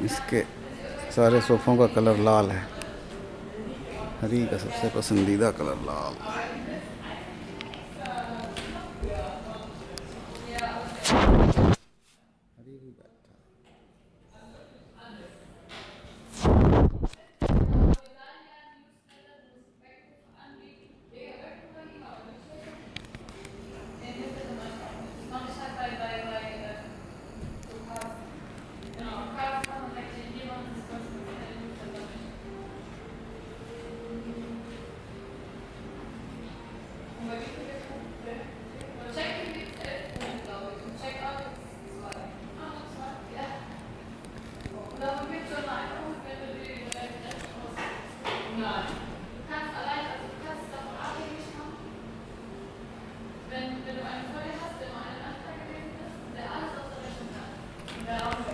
इसके सारे सोफ़ों का कलर लाल है। हरी का सबसे पसंदीदा कलर लाल। हरी भी बैठा। Wenn du eine Folge hast, immer einen Antrag gewesen ist, der alles aus der Rechnung hat.